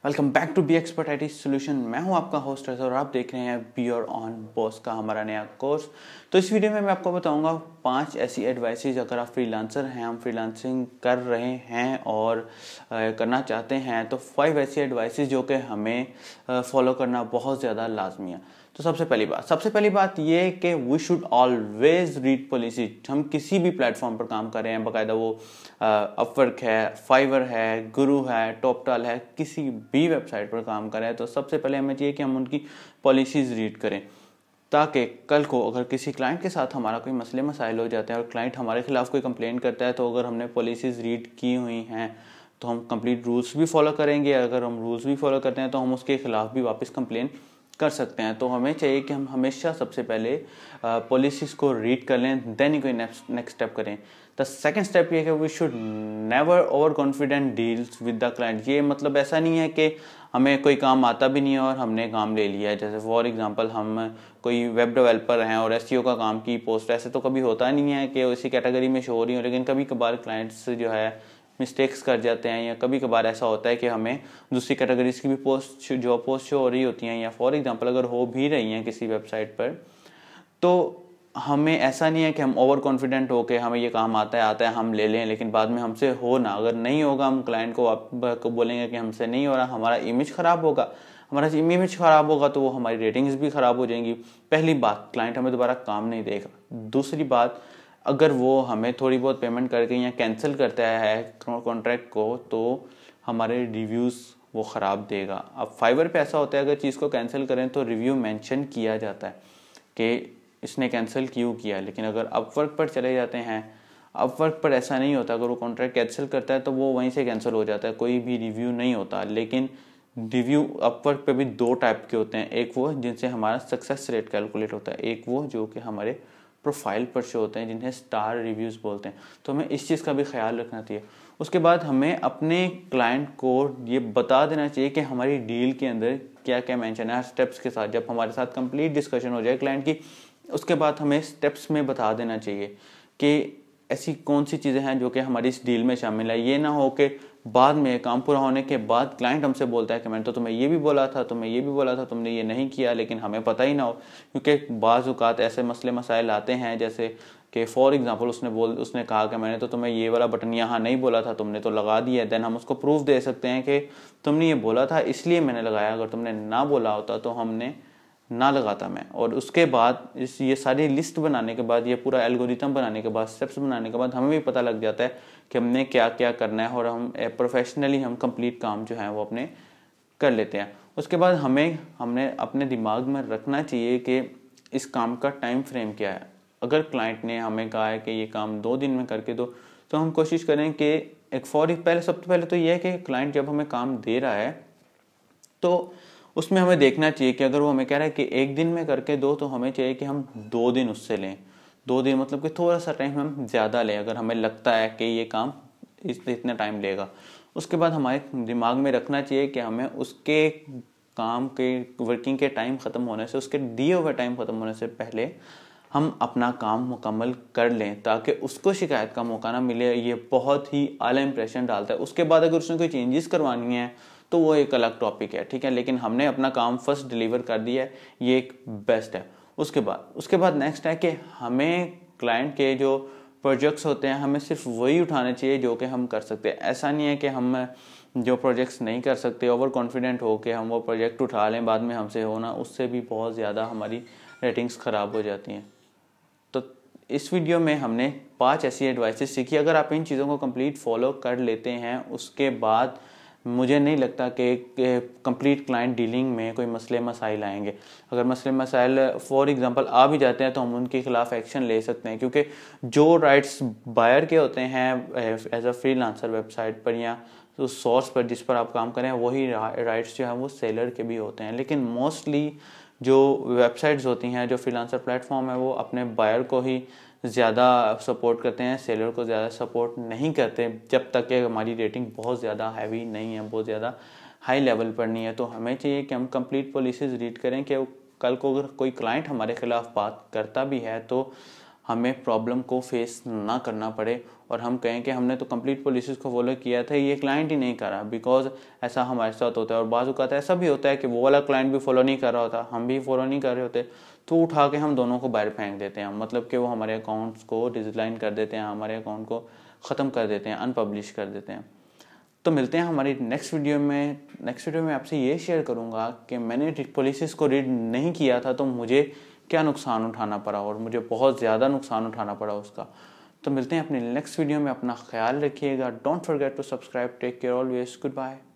Welcome back to be expert IT solution. मैं हूं आपका होस्ट और आप देख रहे हैं बी योर ऑन बॉस का हमारा नया कोर्स। तो इस वीडियो में मैं आपको बताऊंगा 5 ऐसी एडवाइसेज अगर आप फ्रीलांसर हैं, हम फ्रीलांसिंग कर रहे हैं और करना चाहते हैं, तो 5 ऐसी एडवाइसेज जो कि हमें फॉलो करना बहुत ज़्यादा लाजमी है। तो सबसे पहली बात ये है कि we should always read policy. हम किसी भी प्लेटफॉर्म पर काम कर रहे हैं, बाकायदा वो अपवर्क है, फाइवर है, गुरु है, टॉपटाल है, किसी भी वेबसाइट पर काम कर रहे हैं, तो सबसे पहले हमें चाहिए कि हम उनकी पॉलिसीज़ रीड करें, ताकि कल को अगर किसी क्लाइंट के साथ हमारा कोई मसले मसाइल हो जाते हैं और क्लाइंट हमारे खिलाफ कोई कंप्लेंट करता है, तो अगर हमने पॉलिसीज़ रीड की हुई हैं तो हम कंप्लीट रूल्स भी फॉलो करेंगे। अगर हम रूल्स भी फॉलो करते हैं तो हम उसके खिलाफ भी वापस कंप्लेन कर सकते हैं। तो हमें चाहिए कि हम हमेशा सबसे पहले पॉलिसीज़ को रीड कर लें, देन ही कोई नेक्स्ट स्टेप करें। द सेकेंड स्टेप ये है कि we should never over confident deals with the client. ये मतलब ऐसा नहीं है कि हमें कोई काम आता भी नहीं है और हमने काम ले लिया है। जैसे फॉर एग्जांपल हम कोई वेब डेवलपर हैं और SEO का काम की पोस्ट, ऐसे तो कभी होता नहीं है कि उसी कैटेगरी में शो हो रही हो, लेकिन कभी कभार क्लाइंट्स जो है मिस्टेक्स कर जाते हैं, या कभी कभार ऐसा होता है कि हमें दूसरी कैटेगरीज की भी जॉब पोस्ट शो हो रही होती हैं, या फॉर एग्जांपल अगर हो भी रही हैं किसी वेबसाइट पर, तो हमें ऐसा नहीं है कि हम ओवर कॉन्फिडेंट हो के हमें ये काम आता है हम ले लें, लेकिन बाद में हमसे हो ना। अगर नहीं होगा, हम क्लाइंट को बोलेंगे कि हमसे नहीं हो रहा, हमारा इमेज ख़राब होगा। हमारा इमेज ख़राब होगा तो वो हमारी रेटिंग्स भी ख़राब हो जाएंगी। पहली बात, क्लाइंट हमें दोबारा काम नहीं देगा। दूसरी बात, अगर वो हमें थोड़ी बहुत पेमेंट करके या कैंसिल करता है कॉन्ट्रैक्ट को, तो हमारे रिव्यूज़ वो ख़राब देगा। अब फाइवर पे ऐसा होता है, अगर चीज़ को कैंसिल करें तो रिव्यू मेंशन किया जाता है कि इसने कैंसिल क्यों किया। लेकिन अगर अपवर्क पर चले जाते हैं, अपवर्क पर ऐसा नहीं होता। अगर वो कॉन्ट्रैक्ट कैंसिल करता है तो वो वहीं से कैंसिल हो जाता है, कोई भी रिव्यू नहीं होता। लेकिन रिव्यू अपवर्क पे भी 2 टाइप के होते हैं। एक वो जिनसे हमारा सक्सेस रेट कैलकुलेट होता है, एक वो जो कि हमारे प्रोफाइल पर शो होते हैं, जिन्हें स्टार रिव्यूज़ बोलते हैं। तो हमें इस चीज़ का भी ख्याल रखना चाहिए। उसके बाद हमें अपने क्लाइंट को ये बता देना चाहिए कि हमारी डील के अंदर क्या क्या मेंशन है, स्टेप्स के साथ। जब हमारे साथ कंप्लीट डिस्कशन हो जाए क्लाइंट की, उसके बाद हमें स्टेप्स में बता देना चाहिए कि ऐसी कौन सी चीज़ें हैं जो कि हमारी इस डील में शामिल है। ये ना हो कि बाद में काम पूरा होने के बाद क्लाइंट हमसे बोलता है कि मैंने तो तुम्हें ये भी बोला था, तुमने ये नहीं किया, लेकिन हमें पता ही ना हो। क्योंकि बाज़ औक़ात ऐसे मसले मसाइल आते हैं, जैसे कि फॉर एग्जांपल उसने कहा कि मैंने तो तुम्हें ये वाला बटन यहाँ नहीं बोला था, तुमने तो लगा दिया। देन हम उसको प्रूफ दे सकते हैं कि तुमने ये बोला था इसलिए मैंने लगाया, अगर तुमने ना बोला होता तो हमने ना लगाता मैं। और उसके बाद ये सारी लिस्ट बनाने के बाद, ये पूरा एल्गोरिथम बनाने के बाद, स्टेप्स बनाने के बाद हमें भी पता लग जाता है कि हमने क्या क्या करना है, और हम प्रोफेशनली हम कंप्लीट काम जो है वो अपने कर लेते हैं। उसके बाद हमने अपने दिमाग में रखना चाहिए कि इस काम का टाइम फ्रेम क्या है। अगर क्लाइंट ने हमें कहा है कि ये काम 2 दिन में करके दो, तो हम कोशिश करें कि सबसे पहले तो ये है कि क्लाइंट जब हमें काम दे रहा है तो उसमें हमें देखना चाहिए कि अगर वो हमें कह रहा है कि 1 दिन में करके दो, तो हमें चाहिए कि हम 2 दिन उससे लें। 2 दिन मतलब कि थोड़ा सा टाइम हम ज़्यादा लें, अगर हमें लगता है कि ये काम इतना टाइम लेगा। उसके बाद हमारे दिमाग में रखना चाहिए कि हमें उसके काम के वर्किंग के टाइम ख़त्म होने से, उसके दिए हुए टाइम ख़त्म होने से पहले हम अपना काम मुकम्मल कर लें, ताकि उसको शिकायत का मौका ना मिले। ये बहुत ही आला इंप्रेशन डालता है। उसके बाद अगर उसने कोई चेंजेस करवानी है तो वो एक अलग टॉपिक है, ठीक है, लेकिन हमने अपना काम फर्स्ट डिलीवर कर दिया है, ये एक बेस्ट है। उसके बाद नेक्स्ट है कि हमें क्लाइंट के जो प्रोजेक्ट्स होते हैं, हमें सिर्फ वही उठाने चाहिए जो कि हम कर सकते हैं। ऐसा नहीं है कि हम जो प्रोजेक्ट्स नहीं कर सकते, ओवर कॉन्फिडेंट हो के हम वो प्रोजेक्ट उठा लें, बाद में हमसे होना, उससे भी बहुत ज़्यादा हमारी रेटिंग्स ख़राब हो जाती हैं। तो इस वीडियो में हमने 5 ऐसी एडवाइसेस सीखी। अगर आप इन चीज़ों को कंप्लीट फॉलो कर लेते हैं, उसके बाद मुझे नहीं लगता कि कंप्लीट क्लाइंट डीलिंग में कोई मसले मसाइल आएंगे। अगर मसले मसाइल फॉर एग्जांपल आ भी जाते हैं तो हम उनके खिलाफ एक्शन ले सकते हैं, क्योंकि जो राइट्स बायर के होते हैं एज अ फ्रीलांसर वेबसाइट पर या तो सोर्स पर जिस पर आप काम करें, वही राइट्स जो हैं वो सेलर के भी होते हैं। लेकिन मोस्टली जो वेबसाइट्स होती हैं, जो फ्रीलांसर प्लेटफॉर्म है, वो अपने बायर को ही ज़्यादा सपोर्ट करते हैं, सेलर को ज़्यादा सपोर्ट नहीं करते, जब तक कि हमारी रेटिंग बहुत ज़्यादा हैवी नहीं है, बहुत ज़्यादा हाई लेवल पर नहीं है। तो हमें चाहिए कि हम कंप्लीट पॉलिसीज़ रीड करें कि कल को अगर कोई क्लाइंट हमारे खिलाफ बात करता भी है तो हमें प्रॉब्लम को फेस ना करना पड़े और हम कहें कि हमने तो कंप्लीट पॉलिसीज़ को फॉलो किया था, ये क्लाइंट ही नहीं करा, बिकॉज ऐसा हमारे साथ होता है। और बाज़ औक़ात ऐसा भी होता है कि वो वाला क्लाइंट भी फॉलो नहीं कर रहा होता, हम भी फॉलो नहीं कर रहे होते, तो उठा के हम दोनों को बाहर फेंक देते हैं, मतलब कि वो हमारे अकाउंट्स को डिसलाइन कर देते हैं, हमारे अकाउंट को ख़त्म कर देते हैं, अनपब्लिश कर देते हैं। तो मिलते हैं हमारी नेक्स्ट वीडियो में आपसे ये शेयर करूँगा कि मैंने पॉलिसीज़ को रीड नहीं किया था तो मुझे क्या नुकसान उठाना पड़ा, और मुझे बहुत ज़्यादा नुकसान उठाना पड़ा उसका। तो मिलते हैं अपनी नेक्स्ट वीडियो में, अपना ख्याल रखिएगा, don't forget to subscribe, take care always, good bye.